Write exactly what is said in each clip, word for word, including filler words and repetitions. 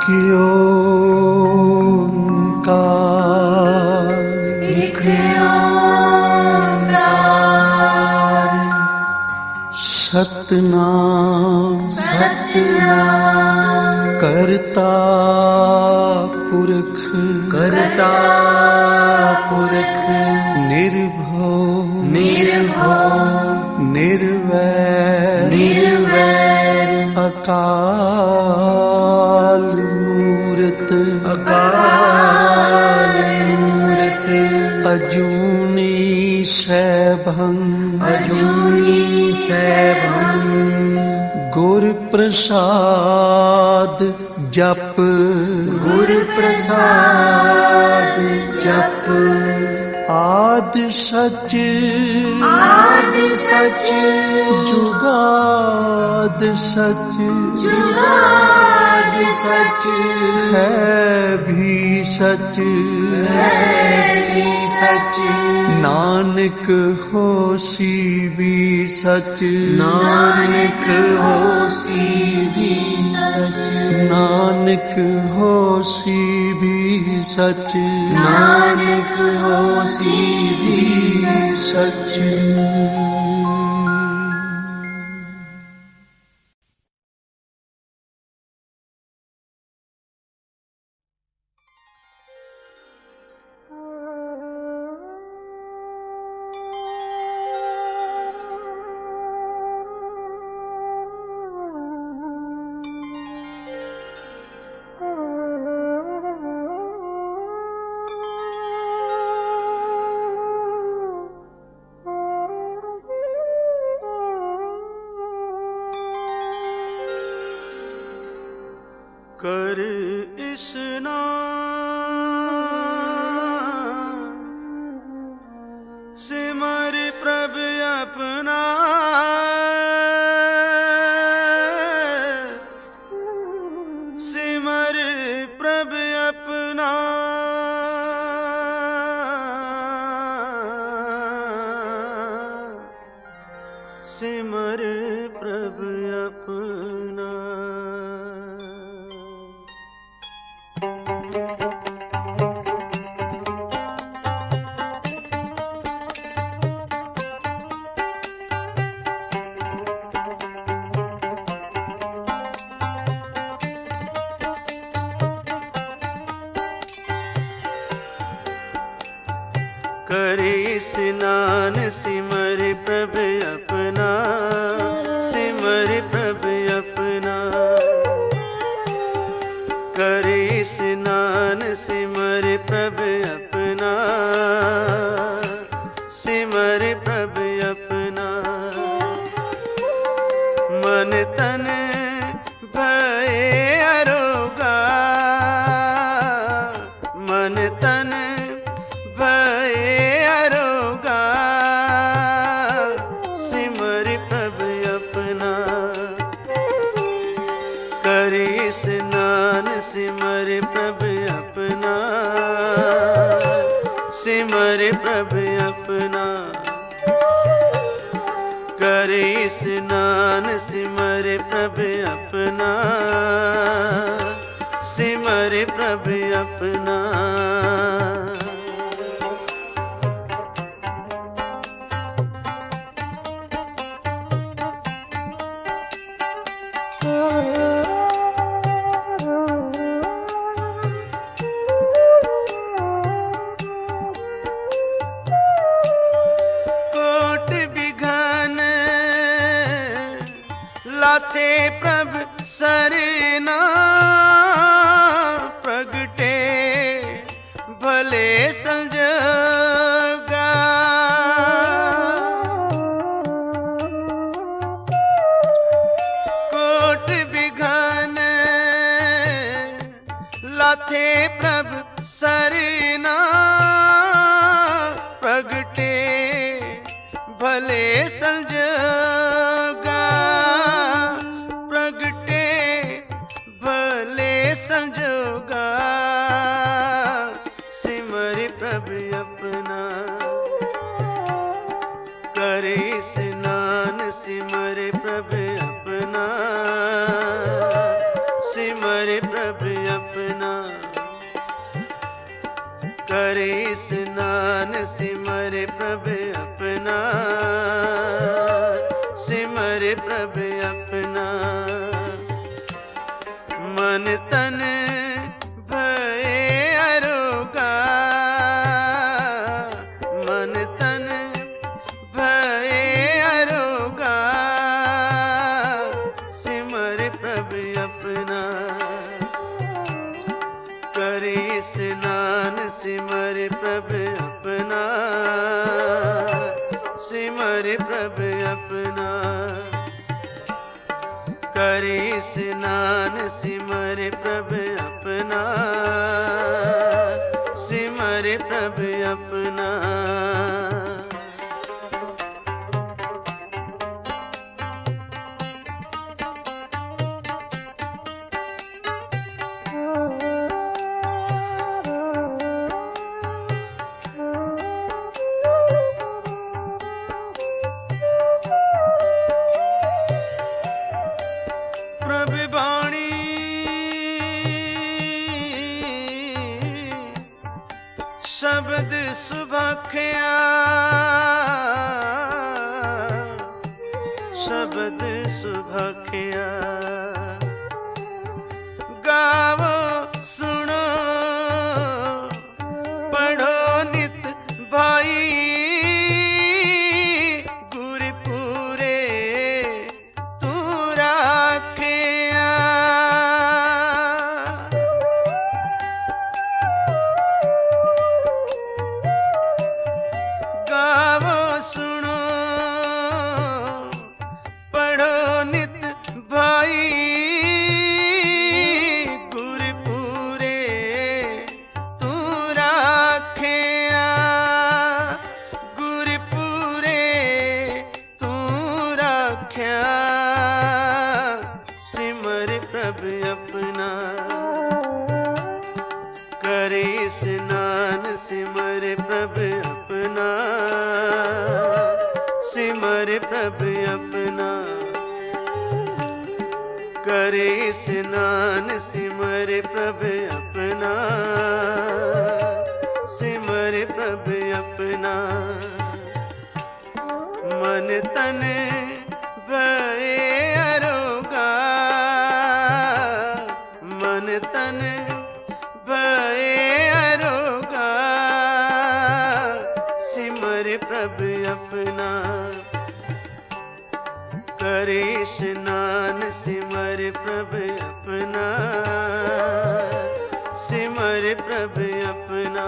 एक ओंकार, एक ओंकार, सतनाम सतनाम, करता पुरख, करता पुरख, निर्भव निर्भव, निर्वैर निर्वैर, अकाल मूरत, अकाल मूरत, अजूनी सैभं, अजूनी सैभं, गुर प्रसाद जप, गुर प्रसाद जप, आद सच, आद सच, जुगाद सच, जुगाद सच, है भी सच, है भी सच, नानक होसी भी सच, नानक होसी भी सच, नानक होसी भी सच, नानक होसी भी सच। कर स्नान सिमर प्रभ अपना, सिमर प्रभ अपना, सिमर प्रभ अपना। करे स्नान सिमर प्रभ अपना, सिमर प्रभ अपना, करे स्नान सिमर प्रभ अपना, सिमर प्रभ अपना, मन तन भय अरोगा, मन तन भय अरोगा, सिमर प्रभ अपना, करे स्नान सिमर प्रभ अपना, सिमर प्रभ अपना, करे स्नान सिमर प्रभ अपना, सिमर प्रभ अपना। कोट बिघन लाथे प्रभ सरना, प्रगटे भले संजोगा, कोट बिघन लाथे प्रभ सरना, प्रगटे भले संजोगा, प्रगटे भले संजोगा, सिमर प्रभ अपना, करे स्नान सिमर प्रभ अपना, सिमर प्रभ अपना। करे स्नान सिमर प्रभु अपना, सिमर प्रभु अपना। मन तन भये अरोगा, मन तन भये अरोगा, सिमर प्रभु अपना। करे स्नान सिमर प्रभु अपना, सिमर प्रभु अपना। करे स्नान सिमर प्रभु अपना, सिमर प्रभु अपना। शब्द सुभखिया, शब्द सुभखिया। गावो सुनो पढ़ो नित भाई, गुरपुरे तू राखिया। गावो सुनो पढ़ो नित भाई, गुरपुरे तू राखिया, गुरपुरे तू राखिया। सिमर प्रभु अपना, करे स्नान सिमर प्रभु अपना, सिमर प्रभु अपना। करे स्नान सिमर प्रभु अपना, सिमर प्रभु अपना। मन तन भये अरोगा, मन तन भये अरोगा, सिमर प्रभु अपना। करे स्नान सिमर प्रभु अपना, सिमर प्रभु अपना।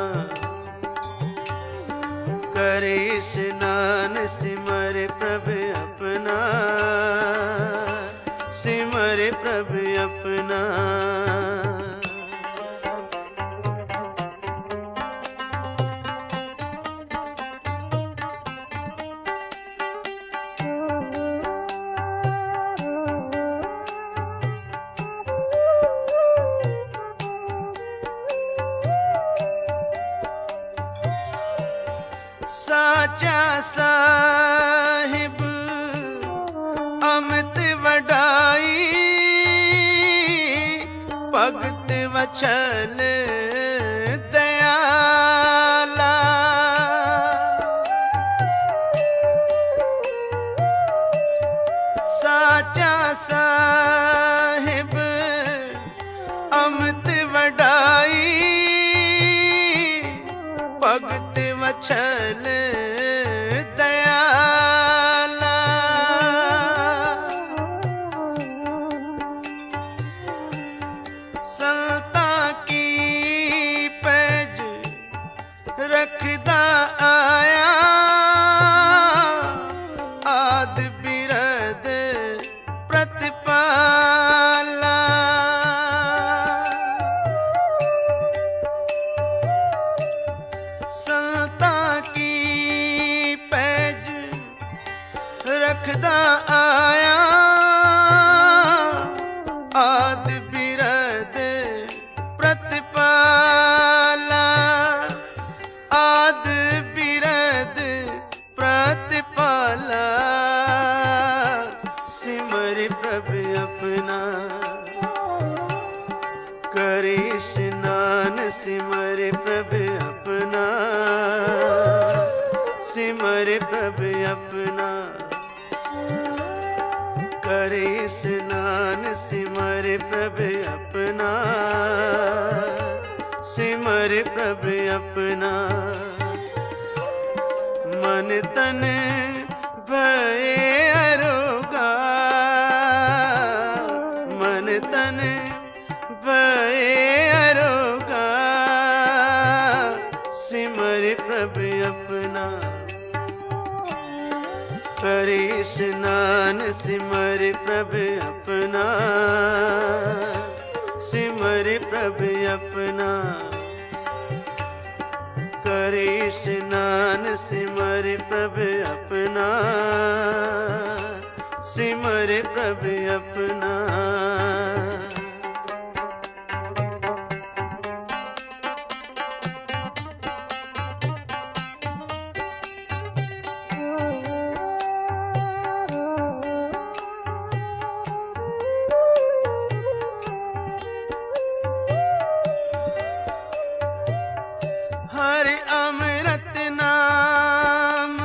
करे स्नान सिमर प्रभु अपना, सिमर प्रभु अपना। साचा साहिब अमित वडाई, भगत वछल दयाला। साचा साहिब अमित वडाई, भगत वछल दयाला। संता की पैज रखदा आया, आद बिरद प्रतिपाला। संता की पैज रखदा आया, आद बिरद प्रतिपाला, आद बिरद प्रतिपाला। सिमर प्रभु अपना, करे स्नान सिमर प्रभु अपना, सिमर प्रभु अपना। करे स्नान सिमर प्रभु अपना, सिमर प्रभु अपना। मन तन भये अरोगा, मन तन भये अरोगा। सिमर प्रभु अपना, करे स्नान सिमर प्रभु अपना, सिमर प्रभु अपना। करे स्नान सिमर प्रभु अपना, सिमर प्रभु अपना। हरि अमृत नाम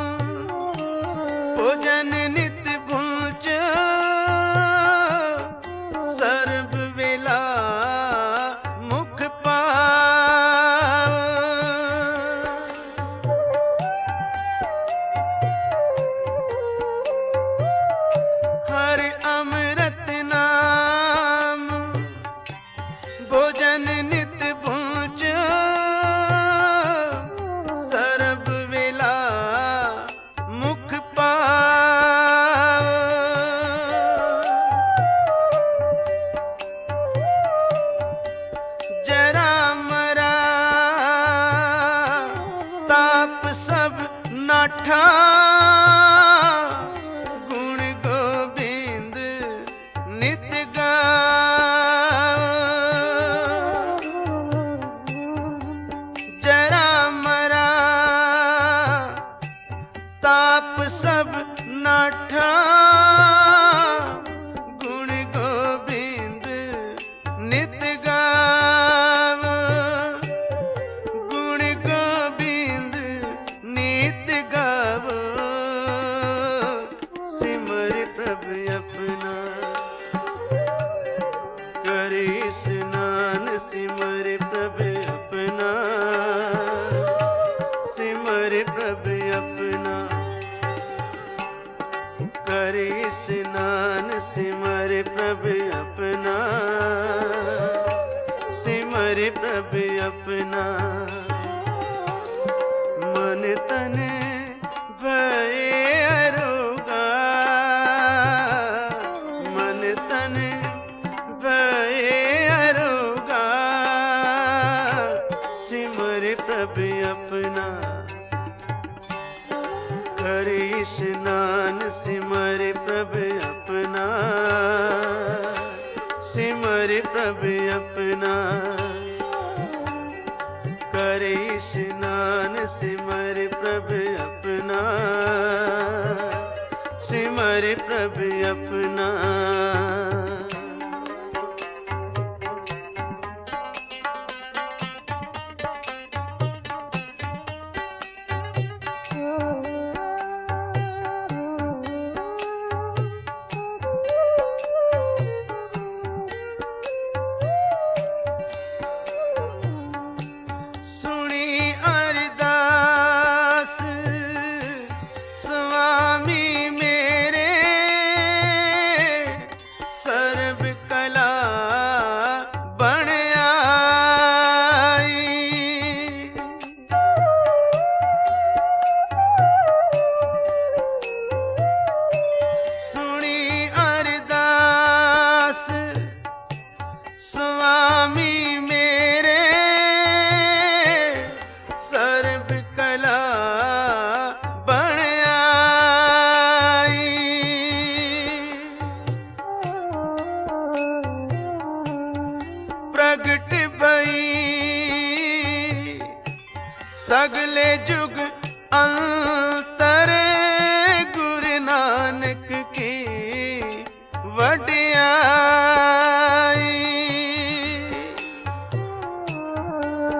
भोजन नित भूज, सर्व वेला मुख पाव। हरि अमृत नाम भोजन नित भूज, सर्व वेला मुख पाव। जरा मरा ताप सब नाठा, गुण गोविंद नित गाव। जरा मरा ताप सब नाठा, गुण गोविंद नित गाव। गुण गोविंद नित गाव। सिमर प्रभु अपना, करे स्नान सिमर प्रभु अपना, सिमर प्रभु अपना। करे स्नान सिमर प्रभु अपना, सिमर प्रभु अपना। मन तन भये अरोगा, मन तन भये अरोगा। सिमर प्रभु अपना, करे स्नान सिमर प्रभु अपना, सिमर प्रभु अपना। करे स्नान सिमर प्रभु अपना, सिमर प्रभु अपना। सुनी अरदास स्वामी मेरे, सर्व कला बन आई। सुनी अरदास स्वामी मेरे, सर्व कला बन आई। प्रगट भई सगले जुग अंतर, गुरु नानक की वडियाई।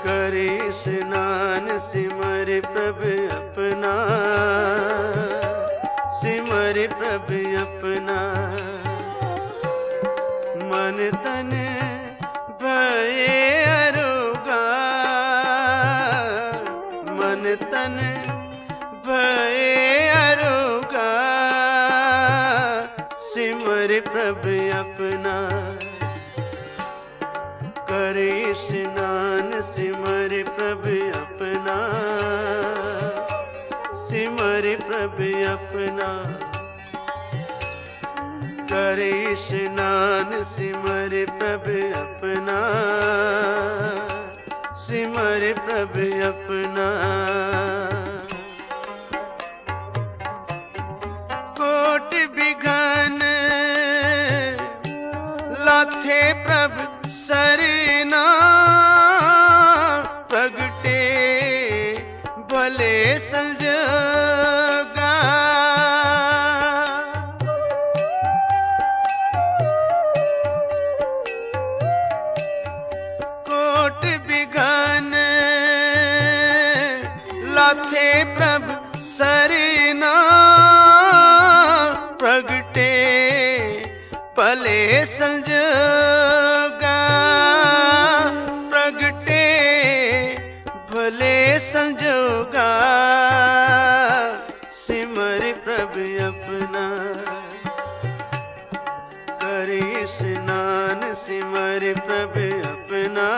करे स्नान सिमर प्रभु अपना, सिमर प्रभु अपना। मन तन भये अरोगा, मन तन भये अरोगा, सिमर प्रभु अपना। करे स्नान सिमर प्रभु अपना, सिमर प्रभु अपना। करे स्नान सिमर प्रभु अपना, सिमर प्रभु अपना। कोट बिघन लाथे प्रभु सरना, प्रगटे भले संजोगा। कोट बिघन लाथे प्रभु सरना, प्रगटे भले संजोगा, प्रगटे भले संजोगा, सिमर प्रभु अपना। करे स्नान सिमर प्रभु अपना,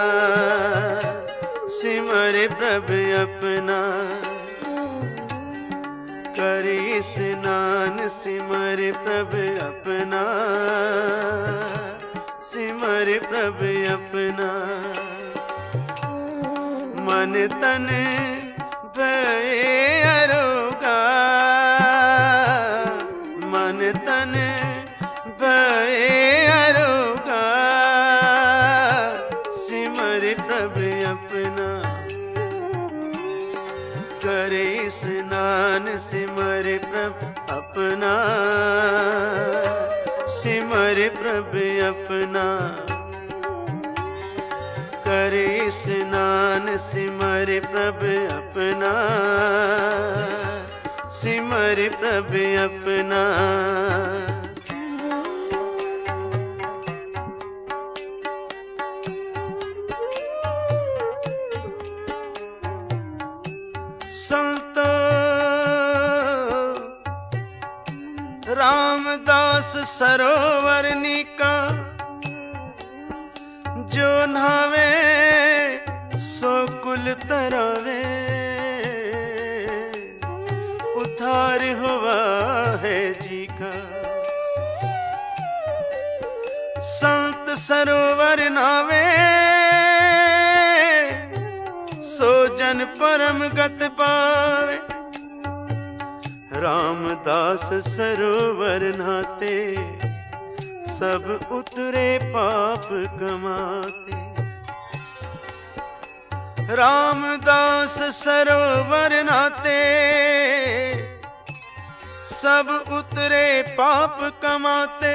सिमर प्रभु अपना। करे स्नान सिमर प्रभु अपना, सिमर प्रभु अपना। मन तन भये अरोगा, मन तन भये अरोगा, सिमर प्रभु अपना। करे स्नान सिमर प्रभु अपना, सिमर प्रभु अपना। करे स्नान सिमर प्रभु अपना, सिमर प्रभु अपना। संतो रामदास सरोवर नीका, जो नहावे सो कुल तरावे, उद्धार हुआ है जी का। संत सरोवर नावे, सो जन परम गत पावे। रामदास सरोवर नहाते, सब उतरे पाप कमाते। रामदास सरोवर नहाते, सब उतरे पाप कमाते।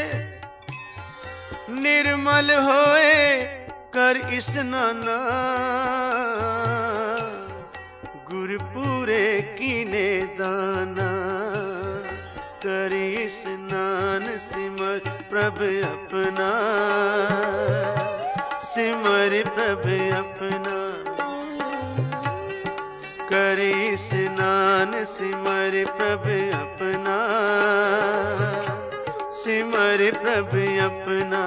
निर्मल होए कर स्नाना, गुरपुरे कीने दाना। करी स्नान सिमर प्रभु अपना, सिमर प्रभु अपना। करी स्नान सिमर प्रभु अपना, सिमर प्रभु अपना।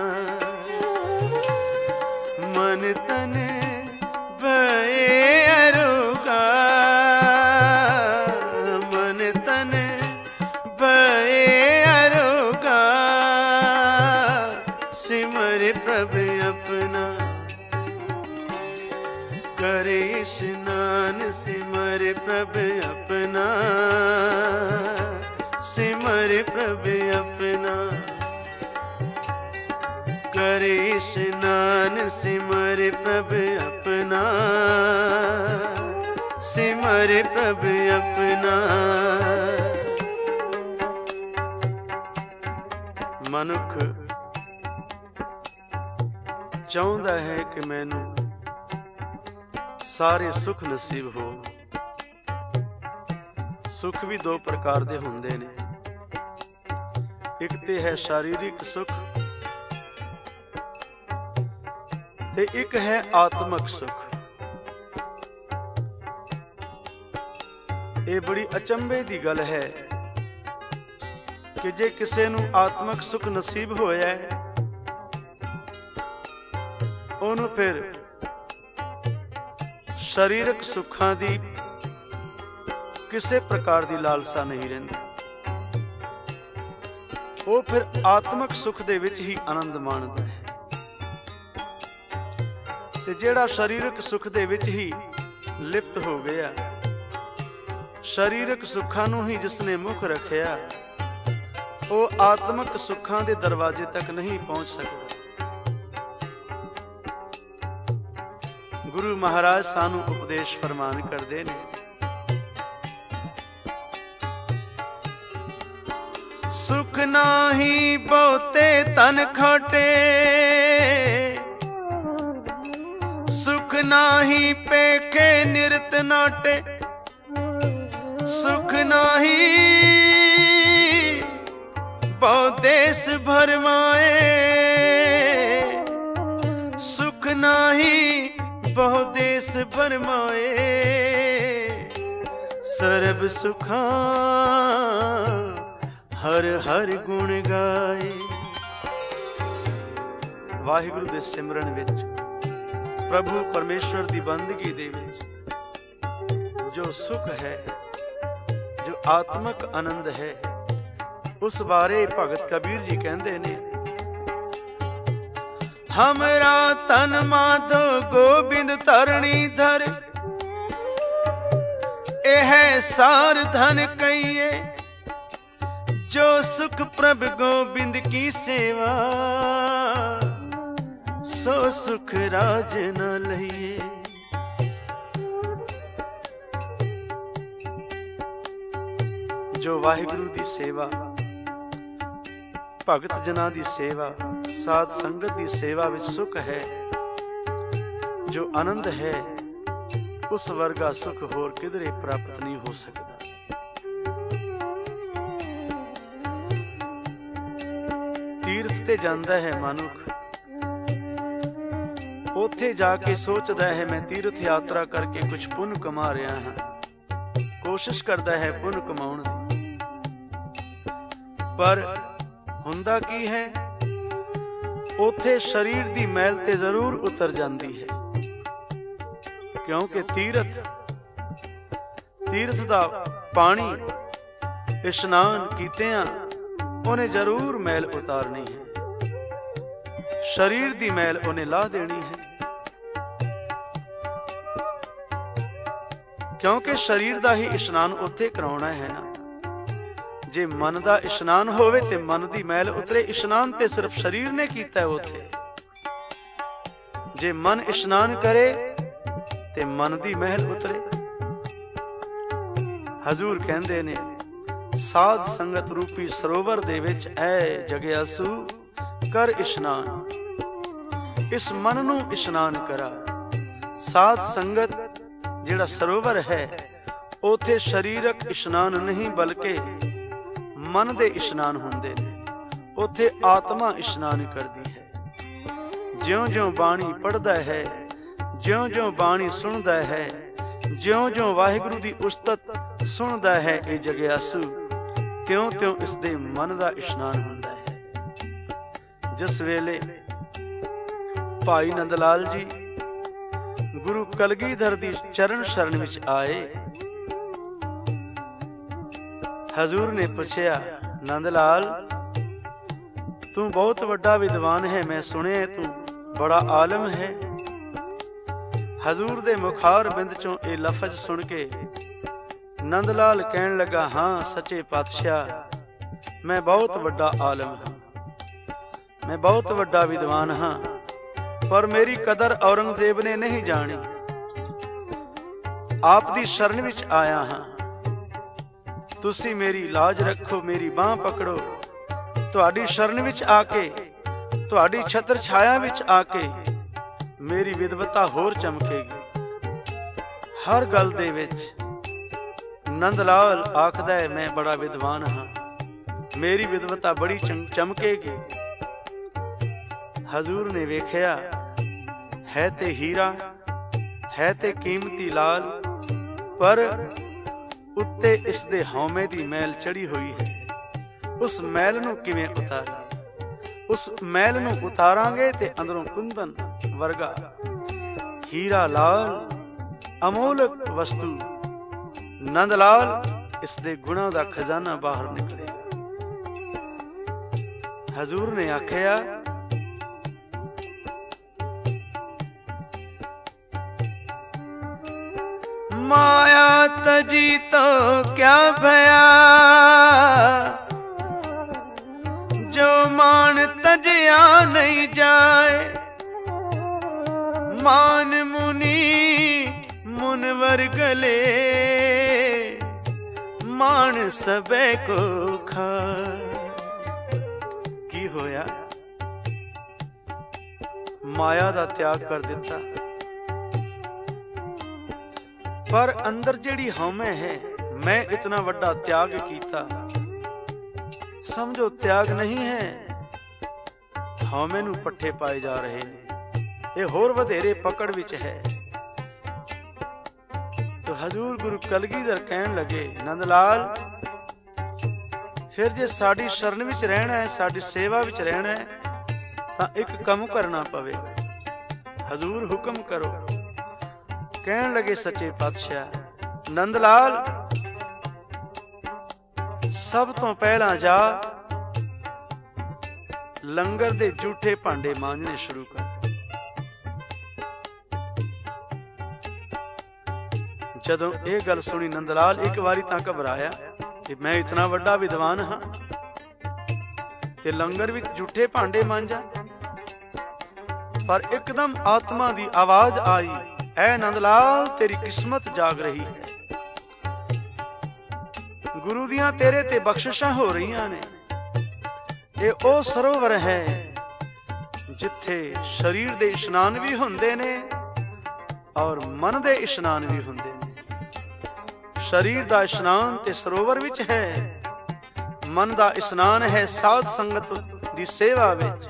मन तन भये अरोगा, मन तन भये अरोगा, सिमर प्रभु अपना। करे स्नान सिमर प्रभु अपना, सिमर प्रभु अपना। करे स्नान सिमर प्रभु अपना, सिमर प्रभु अपना। मनुख चाਹੁੰਦਾ है कि मैनू ਸਾਰੇ ਸੁਖ ਨਸੀਬ ਹੋ। ਸੁਖ ਵੀ ਦੋ ਪ੍ਰਕਾਰ ਦੇ ਹੁੰਦੇ ਨੇ, ਇੱਕ ਤੇ ਹੈ ਸ਼ਾਰੀਰਿਕ ਸੁਖ ਤੇ ਇੱਕ ਹੈ ਆਤਮਿਕ ਸੁਖ। ਇਹ ਬੜੀ ਅਚੰਭੇ ਦੀ ਗੱਲ ਹੈ ਕਿ ਜੇ ਕਿਸੇ ਨੂੰ ਆਤਮਿਕ ਸੁਖ ਨਸੀਬ ਹੋਇਆ ਹੈ, ਉਹਨੂੰ ਫਿਰ ਸਰੀਰਕ ਸੁੱਖਾਂ ਦੀ ਕਿਸੇ ਪ੍ਰਕਾਰ ਦੀ ਲਾਲਸਾ ਨਹੀਂ ਰਹਿੰਦੀ। ਉਹ ਫਿਰ ਆਤਮਿਕ ਸੁਖ ਦੇ ਵਿੱਚ ਹੀ ਆਨੰਦ ਮਾਣਦਾ ਹੈ। ਤੇ ਜਿਹੜਾ ਸਰੀਰਕ ਸੁਖ ਦੇ ਵਿੱਚ ਹੀ ਲਿਪਤ ਹੋ ਗਿਆ, ਸਰੀਰਕ ਸੁੱਖਾਂ ਨੂੰ ਹੀ ਜਿਸਨੇ ਮੁੱਖ ਰੱਖਿਆ, ਉਹ ਆਤਮਿਕ ਸੁੱਖਾਂ ਦੇ ਦਰਵਾਜ਼ੇ ਤੱਕ ਨਹੀਂ ਪਹੁੰਚ ਸਕਦਾ। ਗੁਰੂ ਮਹਾਰਾਜ ਸਾਨੂੰ ਉਪਦੇਸ਼ ਫਰਮਾਨ ਕਰਦੇ ਨੇ, ਸੁਖ ਨਾਹੀ ਬਹੁਤੇ ਤਨ ਖਾਟੇ, ਸੁਖ ਨਾਹੀ ਪੇਖੇ ਨਿਰਤ ਨਾਟੇ, ਸੁਖ ਨਾਹੀ ਬਹੁ ਦੇਸ ਭਰਮਾਏ, ਸੁਖ ਨਾਹੀ ਬਹੁ ਦੇਸ ਭਰਮਾਏ, ਸਰਬ ਸੁਖਾਂ ਹਰ ਹਰ ਗੁਣ ਗਾਏ। ਵਾਹਿਗੁਰੂ ਦੇ ਸਿਮਰਨ ਵਿੱਚ, ਪ੍ਰਭੂ ਪਰਮੇਸ਼ਵਰ ਦੀ ਬੰਦਗੀ ਦੇ ਵਿੱਚ ਜੋ ਸੁਖ ਹੈ, ਜੋ ਆਤਮਿਕ ਆਨੰਦ ਹੈ, ਉਸ ਬਾਰੇ ਭਗਤ ਕਬੀਰ ਜੀ ਕਹਿੰਦੇ ਨੇ, ਹਮਰਾ ਤਨ ਮਾਧੋ ਗੋਬਿੰਦ ਧਰਣੀ ਧਰ, ਇਹ ਸਾਰ ਧਨ ਕਹੀਏ, ਜੋ ਸੁਖ ਪ੍ਰਭ ਗੋਬਿੰਦ ਕੀ ਸੇਵਾ, ਸੋ ਸੁਖ ਰਾਜ ਨ ਲਈਏ। ਜੋ ਵਾਹਿਗੁਰੂ ਦੀ ਸੇਵਾ, ਭਗਤ ਜਨਾਂ ਦੀ ਸੇਵਾ, ਸਾਧ ਸੰਗਤ ਦੀ ਸੇਵਾ ਵਿੱਚ ਸੁਖ ਹੈ, ਜੋ ਆਨੰਦ ਹੈ, ਉਸ ਵਰਗਾ ਸੁਖ ਹੋਰ ਕਿਧਰੇ ਪ੍ਰਾਪਤ ਨਹੀਂ ਹੋ ਸਕਦਾ। ਤੀਰਥ ਤੇ ਜਾਂਦਾ ਹੈ ਮਨੁੱਖ, ਉੱਥੇ ਜਾ ਕੇ ਸੋਚਦਾ ਹੈ ਮੈਂ ਤੀਰਥ ਯਾਤਰਾ ਕਰਕੇ ਕੁਝ ਪੁੰਨ ਕਮਾ ਰਿਹਾ ਹਾਂ, ਕੋਸ਼ਿਸ਼ ਕਰਦਾ ਹੈ ਪੁੰਨ ਕਮਾਉਣ ਦੀ, ਪਰ ਹੁੰਦਾ ਕੀ ਹੈ, ਉੱਥੇ ਸਰੀਰ ਦੀ ਮੈਲ ਤੇ ਜ਼ਰੂਰ ਉਤਰ ਜਾਂਦੀ ਹੈ, ਕਿਉਂਕਿ ਤੀਰਥ ਤੀਰਥ ਦਾ ਪਾਣੀ ਇਸ਼ਨਾਨ ਕੀਤਿਆਂ ਉਹਨੇ ਜ਼ਰੂਰ ਮੈਲ ਉਤਾਰਨੀ ਹੈ, ਸਰੀਰ ਦੀ ਮੈਲ ਉਹਨੇ ਲਾ ਦੇਣੀ ਹੈ, ਕਿਉਂਕਿ ਸਰੀਰ ਦਾ ਹੀ ਇਸ਼ਨਾਨ ਉੱਥੇ ਕਰਾਉਣਾ ਹੈ ਨਾ। ਜੇ ਮਨ ਦਾ ਇਸ਼ਨਾਨ ਹੋਵੇ ਤੇ ਮਨ ਦੀ ਮੈਲ ਉਤਰੇ। ਇਸ਼ਨਾਨ ਤੇ ਸਿਰਫ ਸਰੀਰ ਨੇ ਕੀਤਾ ਉੱਥੇ। ਜੇ ਮਨ ਇਸ਼ਨਾਨ ਕਰੇ ਤੇ ਮਨ ਦੀ ਮੈਲ ਉਤਰੇ। ਹਜ਼ੂਰ ਕਹਿੰਦੇ ਨੇ, ਸਾਧ ਸੰਗਤ ਰੂਪੀ ਸਰੋਵਰ ਦੇ ਵਿੱਚ ਐ ਜਗਿਆਸੂ ਕਰ ਇਸ਼ਨਾਨ, ਇਸ ਮਨ ਨੂੰ ਇਸ਼ਨਾਨ ਕਰਾ। ਸਾਧ ਸੰਗਤ ਜਿਹੜਾ ਸਰੋਵਰ ਹੈ, ਉਥੇ ਸਰੀਰਕ ਇਸ਼ਨਾਨ ਨਹੀਂ ਬਲਕਿ ਮਨ ਦੇ ਇਸ਼ਨਾਨ ਹੁੰਦੇ ਨੇ। ਉਥੇ ਆਤਮਾ ਇਸ਼ਨਾਨ ਕਰਦੀ ਹੈ। ਜਿਉਂ-ਜਿਉਂ ਬਾਣੀ ਪੜ੍ਹਦਾ ਹੈ, ਜਿਉਂ-ਜਿਉਂ ਬਾਣੀ ਸੁਣਦਾ ਹੈ, ਜਿਉਂ-ਜਿਉਂ ਵਾਹਿਗੁਰੂ ਦੀ ਉਸਤਤ ਸੁਣਦਾ ਹੈ ਇਹ ਜਗਿਆਸੂ, ਤਿਉਂ-ਤਿਉਂ ਇਸ ਦੇ ਮਨ ਦਾ ਇਸ਼ਨਾਨ ਹੁੰਦਾ ਹੈ। ਜਿਸ ਵੇਲੇ ਭਾਈ ਨੰਦ ਲਾਲ ਜੀ ਗੁਰੂ ਕਲਗੀਧਰ ਦੀ ਚਰਨ ਸ਼ਰਨ ਵਿੱਚ ਆਏ, ਹਜ਼ੂਰ ਨੇ ਪੁੱਛਿਆ, ਨੰਦ ਲਾਲ ਤੂੰ ਬਹੁਤ ਵੱਡਾ ਵਿਦਵਾਨ ਹੈ, ਮੈਂ ਸੁਣਿਆ ਤੂੰ ਬੜਾ ਆਲਮ ਹੈ। ਹਜ਼ੂਰ ਦੇ ਮੁਖਾਰ ਬਿੰਦ ਚੋਂ ਇਹ ਲਫ਼ਜ਼ ਸੁਣ ਕੇ ਨੰਦ ਲਾਲ ਕਹਿਣ ਲੱਗਾ, ਹਾਂ ਸੱਚੇ ਪਾਤਸ਼ਾਹ ਮੈਂ ਬਹੁਤ ਵੱਡਾ ਆਲਮ ਹਾਂ, ਮੈਂ ਬਹੁਤ ਵੱਡਾ ਵਿਦਵਾਨ ਹਾਂ, ਪਰ ਮੇਰੀ ਕਦਰ ਔਰੰਗਜ਼ੇਬ ਨੇ ਨਹੀਂ ਜਾਣੀ। ਆਪ ਦੀ ਸ਼ਰਨ ਵਿੱਚ ਆਇਆ ਹਾਂ, ਤੁਸੀਂ ਮੇਰੀ ਲਾਜ ਰੱਖੋ, ਮੇਰੀ ਬਾਂਹ ਪਕੜੋ। ਤੁਹਾਡੀ ਸ਼ਰਨ ਵਿੱਚ ਆ ਕੇ, ਤੁਹਾਡੀ ਛਤਰ ਛਾਇਆ ਵਿੱਚ ਆ ਕੇ ਮੇਰੀ ਵਿਦਵਤਾ ਹੋਰ ਚਮਕੇਗੀ। हर गल दे विच नंद लाल आखदा है मैं बड़ा विद्वान हाँ, मेरी विद्वता बड़ी चमकेगी। हजूर ने वेख्या है ते हीरा है ते कीमती लाल, पर उत्ते इसदे हौमे दी मैल चढ़ी हुई है। उस मैल नूं किवें उतारां? उस मैल नूं उतारांगे ते अंदरों कुंदन वर्गा हीरा लाल अमोलक वस्तु नंद लाल इसदे गुणां दा खजाना बाहर निकलेगा। हजूर ने आख्या माया तजी तो क्या भया, जो मान तजया नहीं जाए। मान मुनि मुनवर गले, मान सबे को खाए। की होया? माया दा त्याग कर दिता, पर अंदर जेड़ी हमें है मैं इतना वड्डा त्याग कीता, समझो त्याग नहीं है, हमें नू पट्ठे पाए जा रहे ने, ये होर वधेरे पकड़ विच है। तो हजूर गुरु कलगीधर कहन लगे नंदलाल फिर जे साडी शरण विच रहना है, साडी सेवा विच रहना है, तां एक कम करना पवेगा। हजूर हुक्म करो। कहन लगे सच्चे पातशाह नंदलाल सब तो पहला जा लंगर दे जूठे भांडे मांजने शुरू कर। जदों ये गल सुनी नंदलाल एक बारी तां घबराया कि मैं इतना वड्डा विद्वान हाँ ते लंगर विच जूठे भांडे मांजा, पर एकदम आत्मा दी आवाज आई, ऐ नंदलाल तेरी किस्मत जाग रही है, गुरु दियां तेरे ते बख्शिशां हो रही ने। ये ओ सरोवर है जिथे शरीर दे इशनान भी हुंदे ने और मन दे इशनान भी हुंदे ने। शरीर दा इशनान ते सरोवर विच है, मन दा इशनान है साध संगत दी सेवा विच।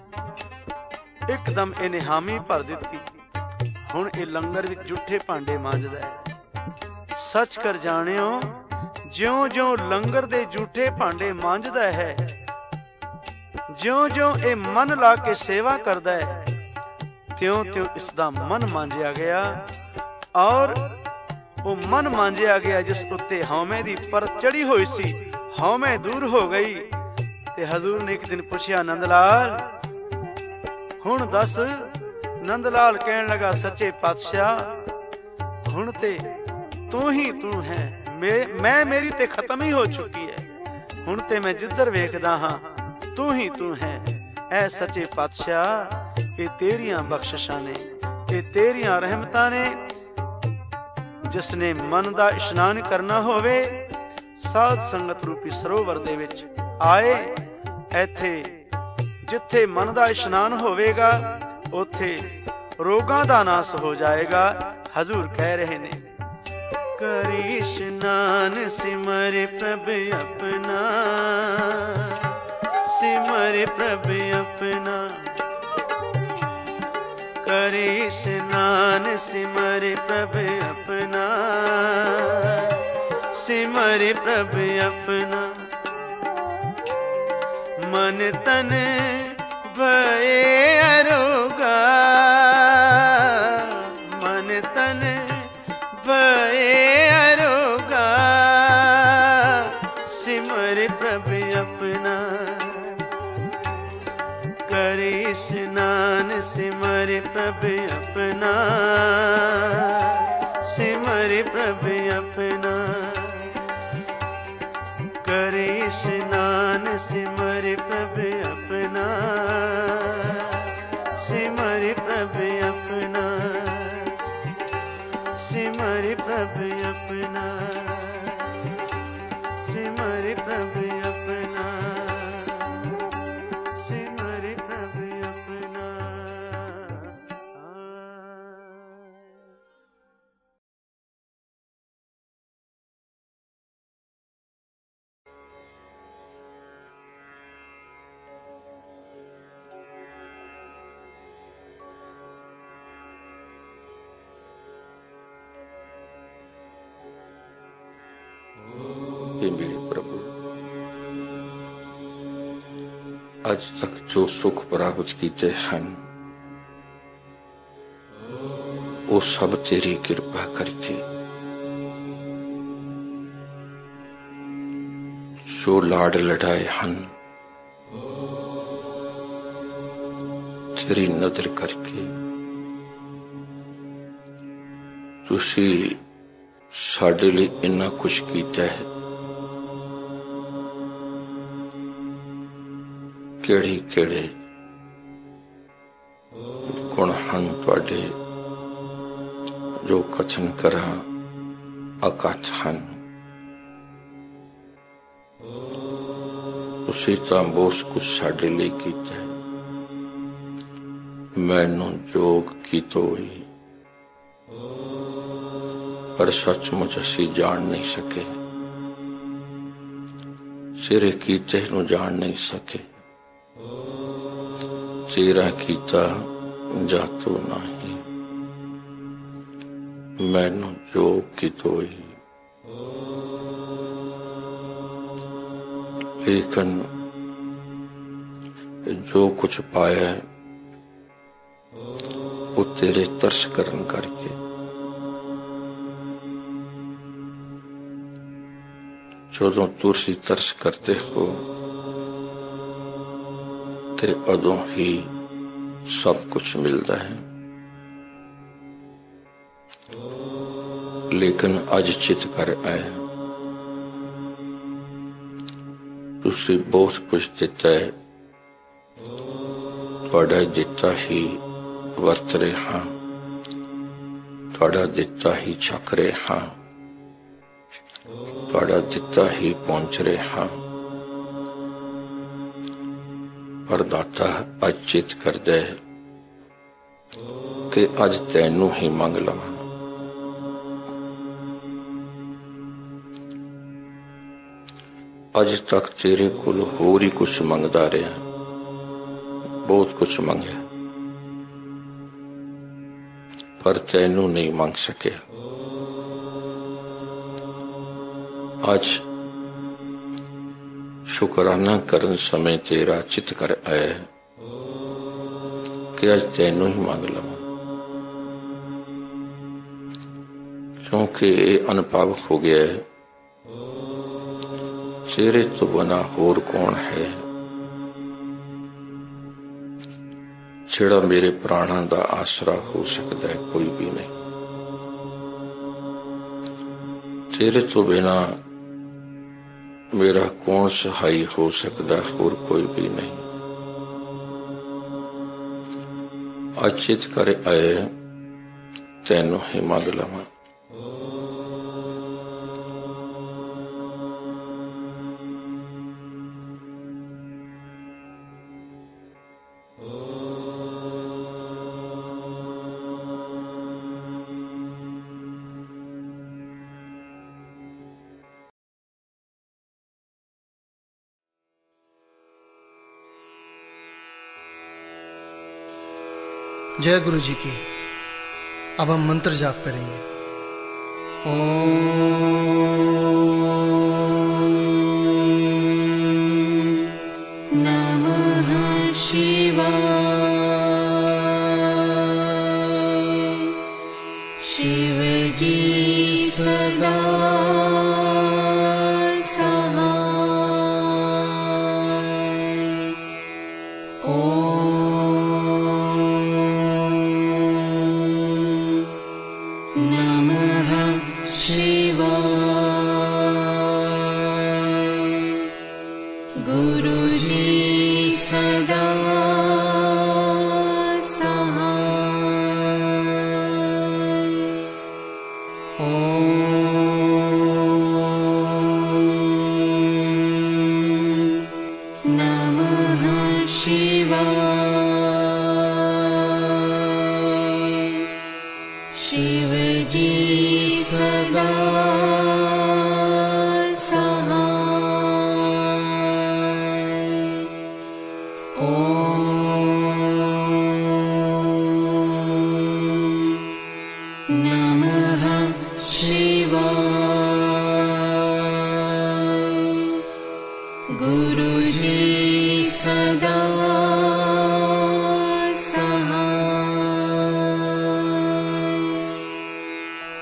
एकदम इन्हें हामी भर दिती। हुण ये लंगर विच जूठे भांडे मांजदा है। सच कर जाणियो ज्यों ज्यों लंगर दे जूठे भांडे मांजदा है, ज्यों ज्यों ये मन ला के सेवा करदा है, त्यों त्यों इसदा मन मांजिया गया और वो मन मांजिया गया जिस उत्ते हौमे दी परत चढ़ी हुई सी, हौमे दूर हो गई। ते हजूर ने एक दिन पूछया नंदलाल हुण दस। नंदलाल कहन लगा सच्चे पातशाह हुण ते तू ही तू है, मैं, मैं मेरी ते खत्म ही हो चुकी है, हुण ते मैं जिधर वेखदा हां तू ही तू है। ऐ सच्चे पातशाह ये तेरियां बख्शिशां ने, ये तेरियां रहमतां ने। जिसने मन दा इशनान करना होवे साध संगत रूपी सरोवर दे विच आए। ऐथे जिथे मन दा इशनान होवेगा उथे रोगां दा नाश हो जाएगा। हजूर कह रहे ने कर इशनान सिमर प्रभ अपना, सिमर प्रभ अपना, कर स्नान सिमर प्रभ अपना, सिमर प्रभ अपना। मन तन भये अरोगा, मन तन भये अरोगा, सिमर प्रभ अपना, कर स्नान सिमर प्रभ अपना, सिमर प्रभ अपना, कर स्नान सिमर प्रभ अपना, सिमर प्रभ अपना, सिमर प्रभ अपना, सिमर प्रभ हे मेरे प्रभु, आज तक जो सुख प्राप्त कीते हैं वो सब तेरी कृपा करके, जो लाड लड़ाए हैं तेरी नजर करके, तुसी साडे लिए इन्ना कुछ कीता है। केड़ी केड़े गुण हैं तुहाडे जो कथन करा अकथ हैं। तुसी तां बहुत कुछ साडे लिए कीता है, मैनू जोग कीतो ही, पर सचमुच असी जान नहीं सके, तेरे कीते नू जान नहीं सके। तेरा कीता जातो नहीं, मैनू जोग कीतो ही। लेकिन जो कुछ पाया है वो तेरे तरस करन करके, जदों तुसी तरस करते हो ते अदों ही सब कुछ मिलता है। लेकिन अज चित कर आए, तुसी बहुत कुछ दिता है, तुहाडा दिता ही वरत रहे हाँ, तुहाडा दिता ही छक रहे हाँ, तुहाडा दिता ही पहुंच रहे हाँ। पर दाता अज चित कर दे कि अज तैनू ही मंग लवां। अज तक तेरे कोल होर ही कुछ मंगदा रहा, बहुत कुछ मंगया, पर तैनू नहीं मंग सके। आज शुकराना करन समय तेरा चित कर आया कि आज तैनू ही मांग लवां, क्योंकि ये अनुभव हो गया है तेरे तो बना होर कौन है, जेड़ा मेरे प्राणा दा आसरा हो सकता है, कोई भी नहीं। तेरे तो बिना मेरा कौन सहाय हो सकता है, और कोई भी नहीं। अचित कर आए तैनू ही मंग लवां। जय गुरु जी की। अब हम मंत्र जाप करेंगे। ओम नमः शिवाय। शिव जी सदा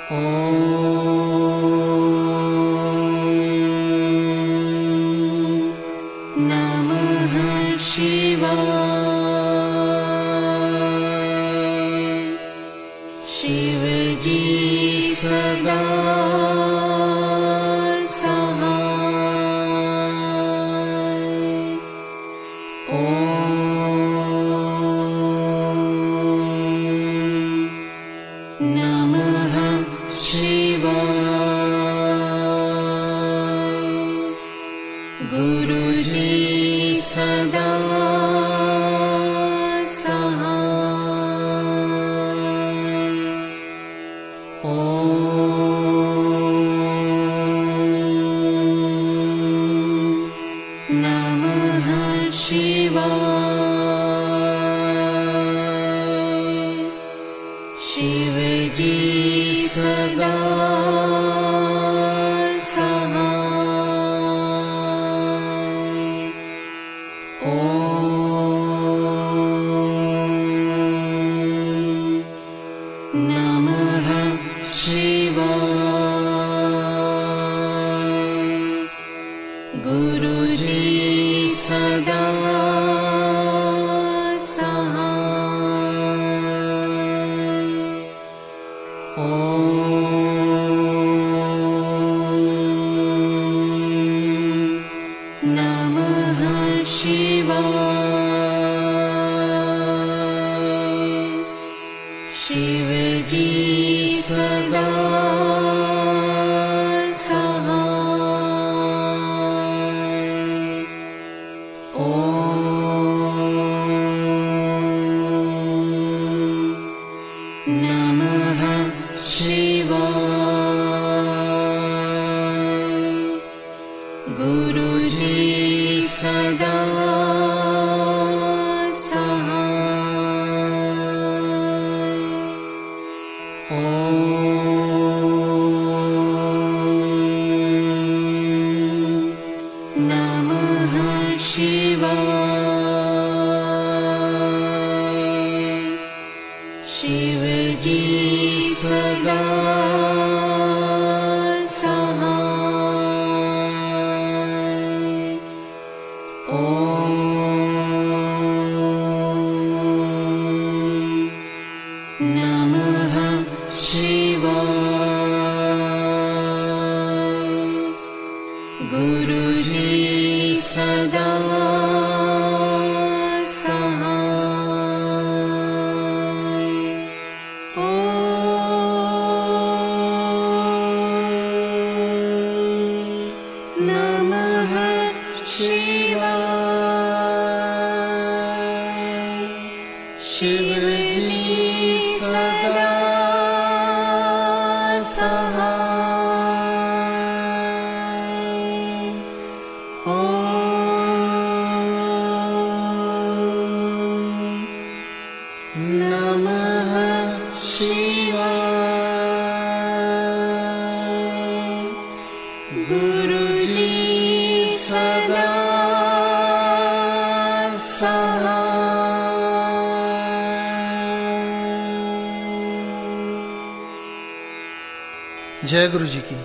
जय गुरु जी की।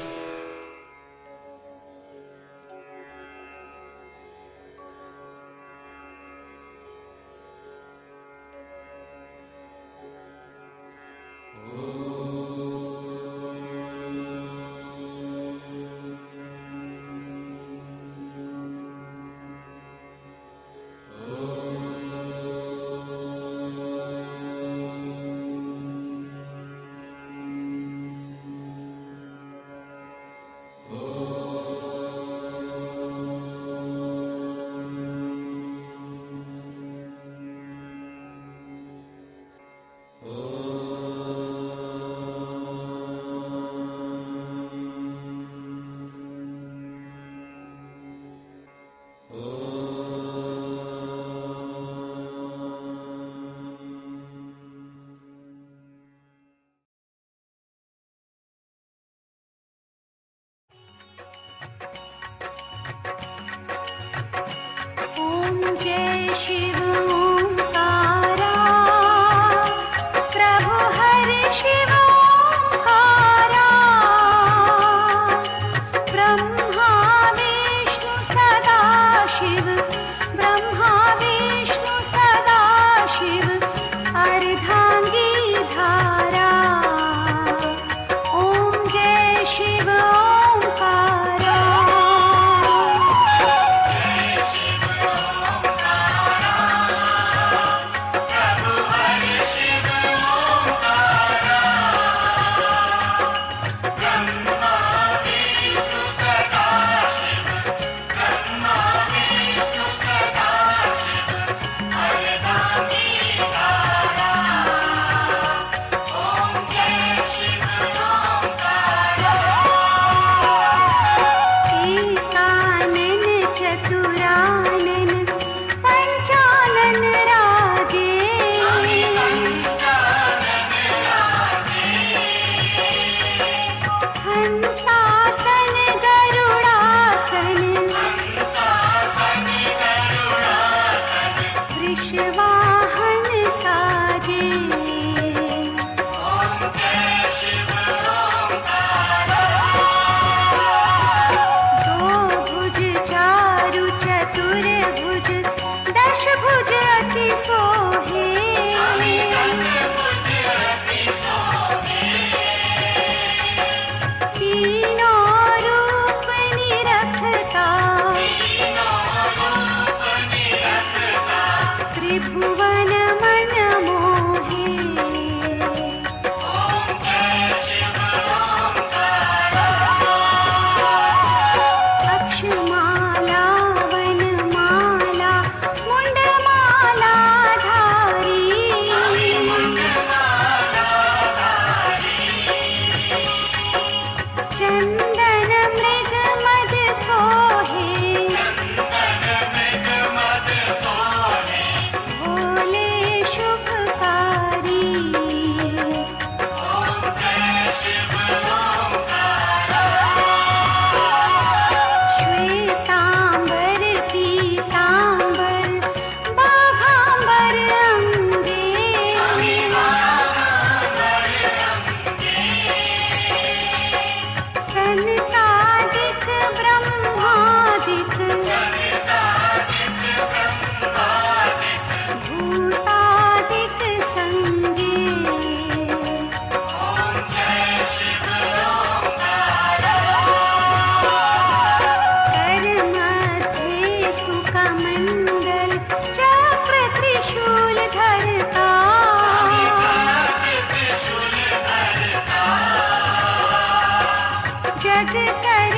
जग कर